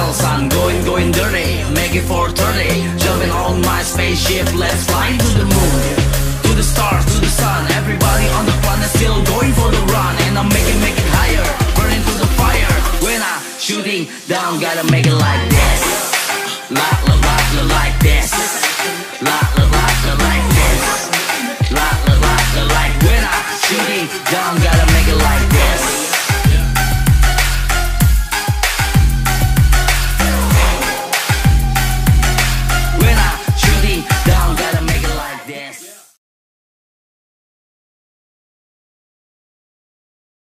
hell, son, going dirty. Make it 4:30. Jumping on my spaceship, let's fly to the moon, to the stars, to the sun. Everybody on the planet still going for the run, and I'm make it higher, burning to the fire. When I'm shooting down, gotta make it like this. La la la la like this. La la la la like this. La la la la like. When I'm shooting down, gotta make it like this.